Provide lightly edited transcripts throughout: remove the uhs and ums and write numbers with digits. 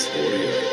morire.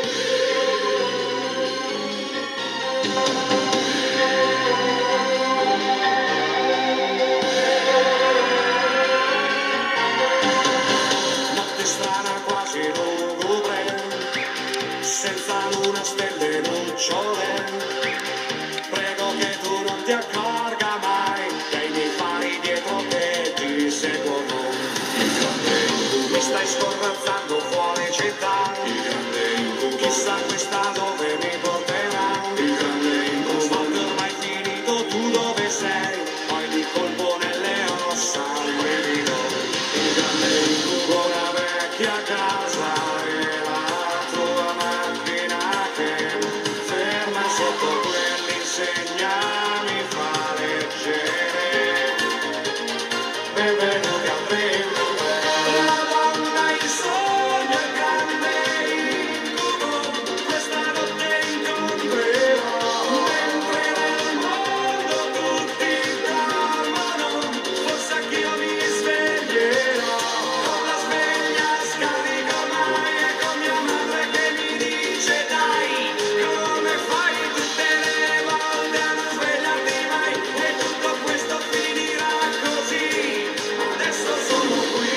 Notte strana quasi lugubre, senza luna, stelle, nocciole. Prego che tu non ti accorga mai che i miei fari dietro te ti seguono. Mi stai scorrazzando fuori città, chissà questa dove mi porterà. Smalto ormai finito, tu dove sei? Poi di colpo nelle ossa rivivo. Una vecchia casa e la tua macchina che ferma sotto quell'insegna mi fa leggere. Benvenuti al primo. La donna, il sogno, il grande incubo, questa notte incontrerò. Mentre nel mondo tutti dormono, forse anch'io mi sveglierò. Con la sveglia scarico ormai e con mia madre che mi dice dai, come fai tutte le volte a non svegliarti mai? E tutto questo finirà così, adesso sono qui.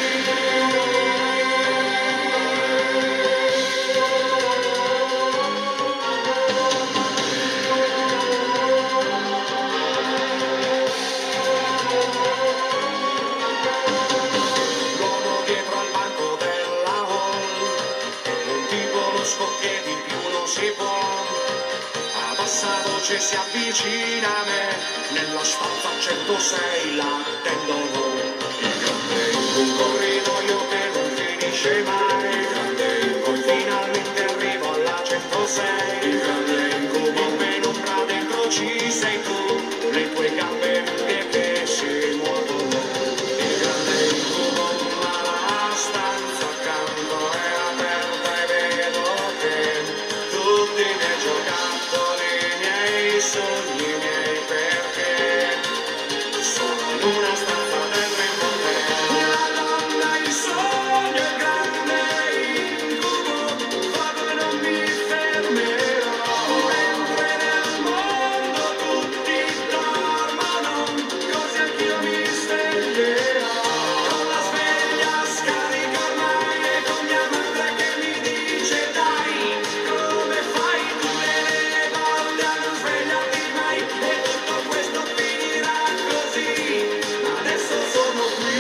L'uomo dietro al banco della hall, un tipo losco che di più non si può. A bassa voce si avvicina a me, nella stanza 106 l'attendono. Un corridoio che non finisce mai, poi finalmente arrivo alla 106. In penombra dentro ci sei tu, le tue gambe lunghe che si muovono. Il grande incubo, ma la stanza accanto è aperta e vedo che tutti i miei giocattoli, i miei sogni, i miei perché sono in una stanza dentro in te. La donna, il sogno, il grande incubo, vado e non mi fermerò. Mentre nel mondo tutti dormono, così anch'io mi sveglierò. Con la sveglia scarica ormai e con mia madre che mi dice dai, come fai tutte le volte a non svegliarti mai? E tutto questo finirà così, adesso sono qui.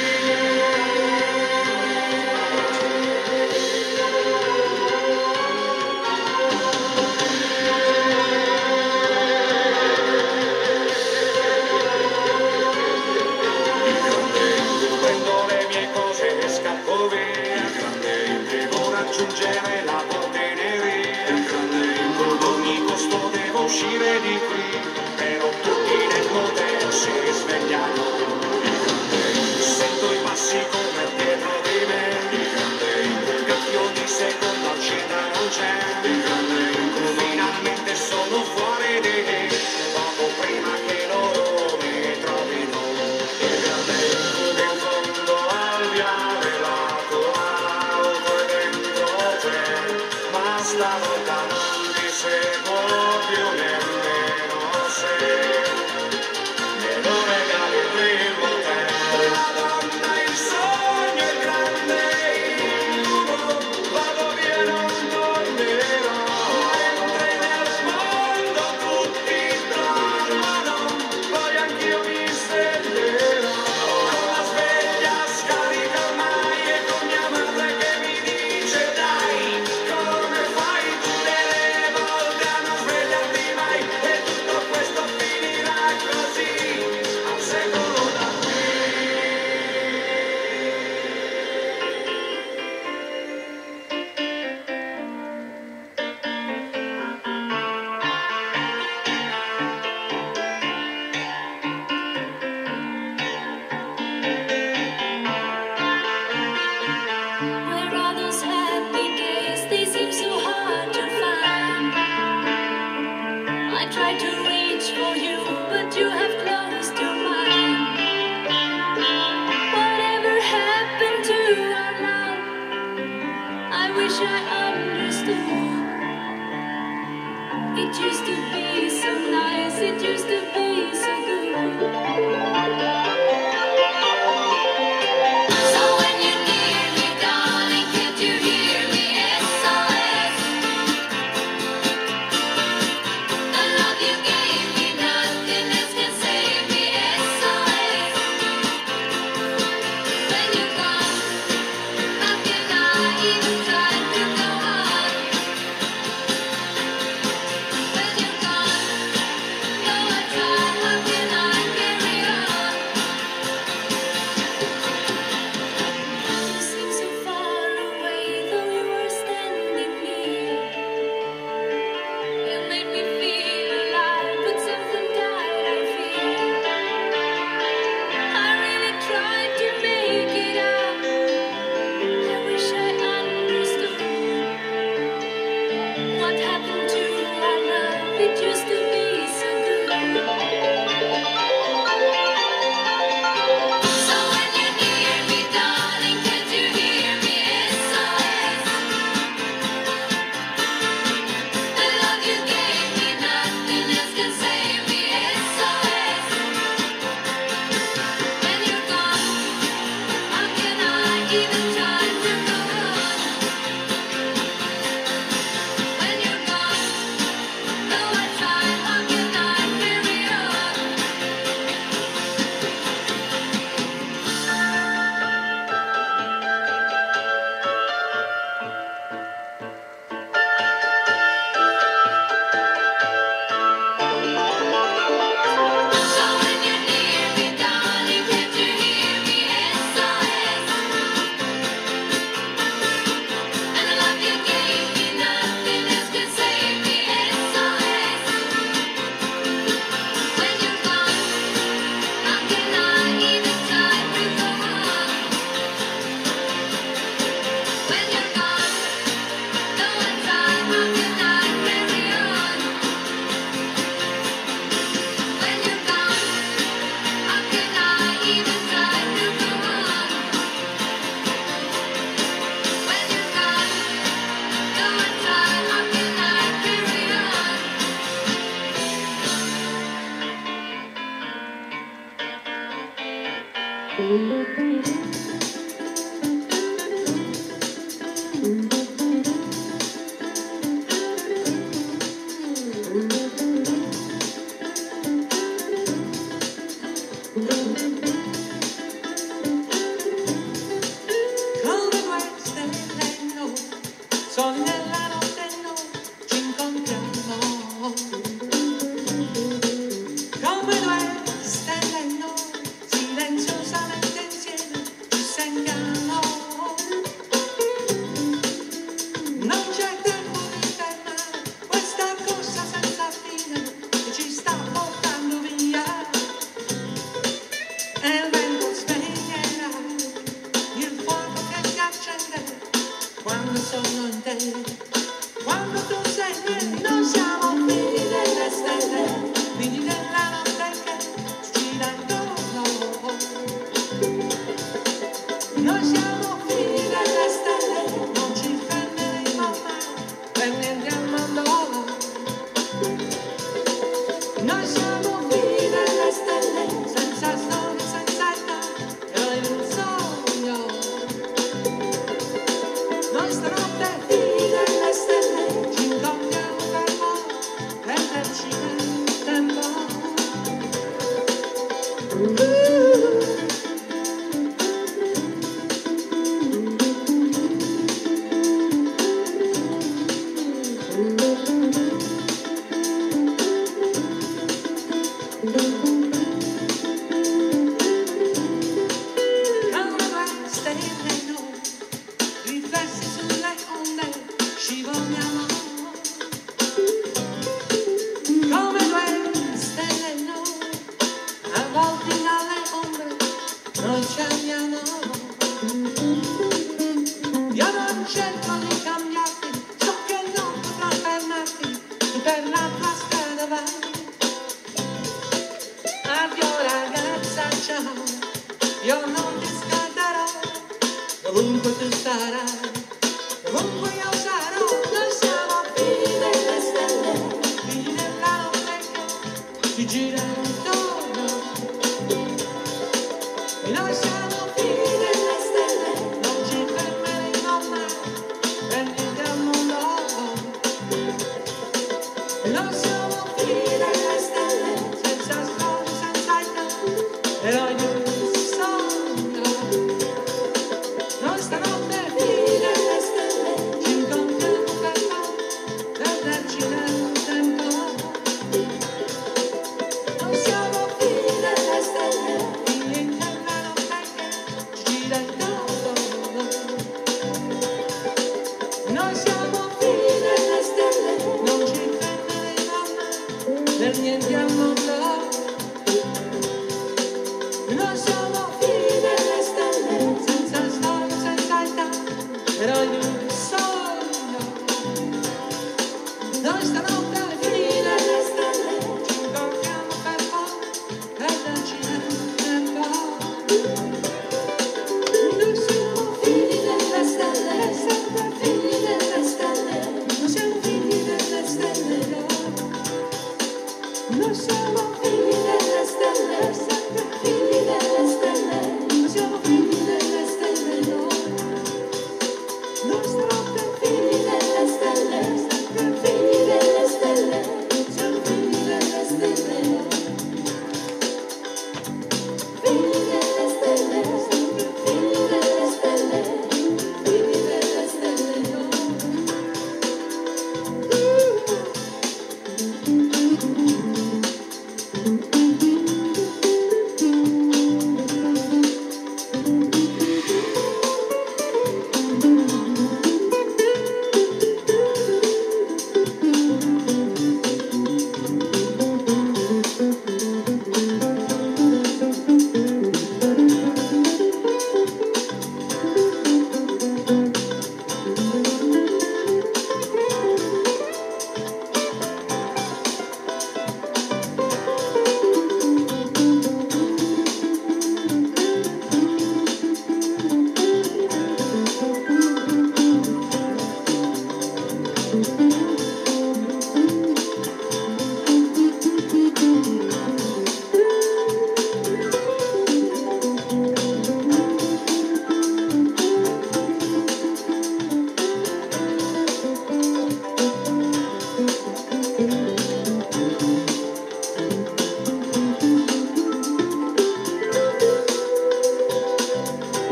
Prendo le mie cose e scappo via. Devo raggiungere la portineria. Ad ogni costo devo uscire di qui, però tutti nel motel si risvegliano. Sento i passi come dietro di me. Un cambio di seconda cena non c'è. Finalmente sono fuori di lì, poco prima che loro mi trovino. Il grande incubo in fondo al viale, la tua auto è dentro te, ma stavolta non ti seguo più nemmeno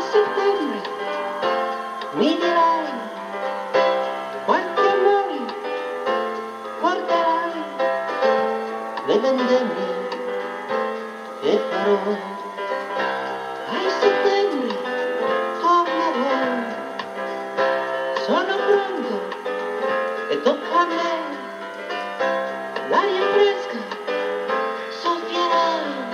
settembre mi dirai quanti amori porterai, le vendemmie che farò. A settembre tornerò, sono pronto e tocca a me, l'aria fresca soffierà,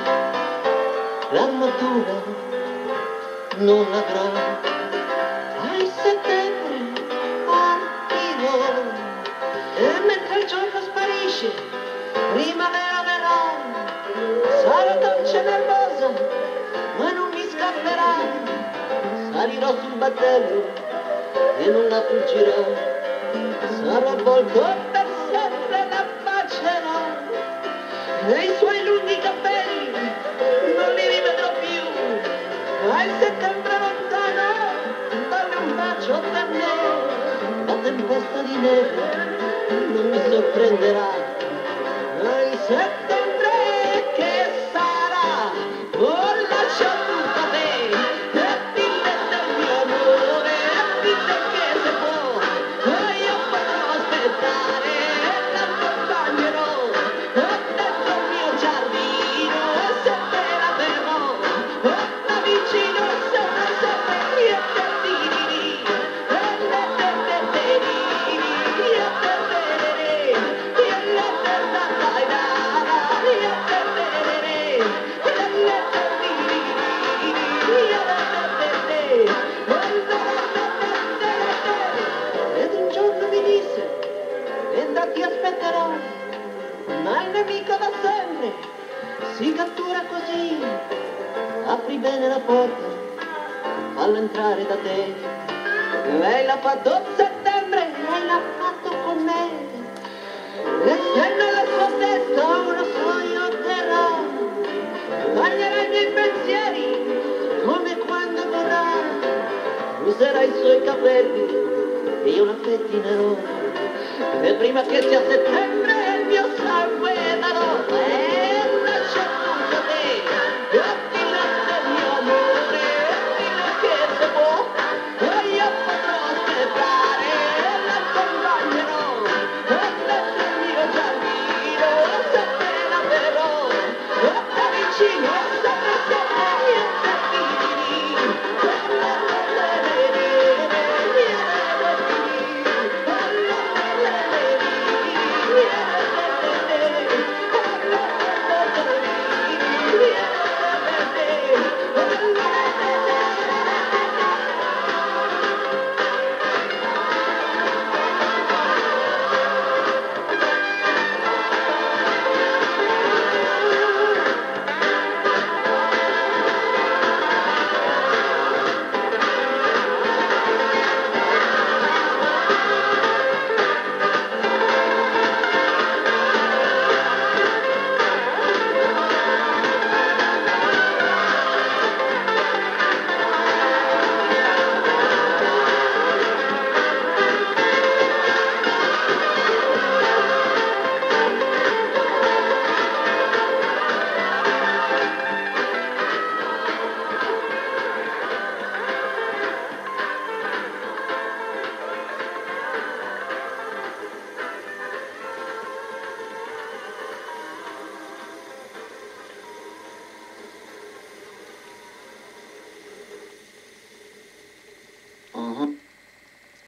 l'armatura non avrò. A settembre partirò e mentre il giorno sparisce primavera verrà, sarò dolce e nervosa ma non mi scapperà, salirò sul battello e non la fuggirò, sarò avvolto per sempre, la bacerò, nei suoi lunghi capelli non li rivedrò più. A settembre lontano dalle un bacio per me, la tempesta di neve non mi sorprenderà. A settembre che sarà, oh lascia tutto a te, e dille del mio amore, e dille che se può, io potrò aspettare e l'accompagnerò, dentro il mio giardino e se te la verrò, da vicino sempre, sempre, io te dirì, e le te te te dirì, io te te io le te da dai da, io te te io le te dirì, io le te ed un giorno mi disse, e da ti aspetterò, ma il nemico da sempre si cattura così, apri bene la porta, fallo entrare da te. Lei l'ha fatto a settembre, lei l'ha fatto con me, e se nella sua testa uno sogno terrà, taglierà i miei pensieri come quando vorrà, userà i suoi capelli e io la pettinerò, e prima che sia settembre il mio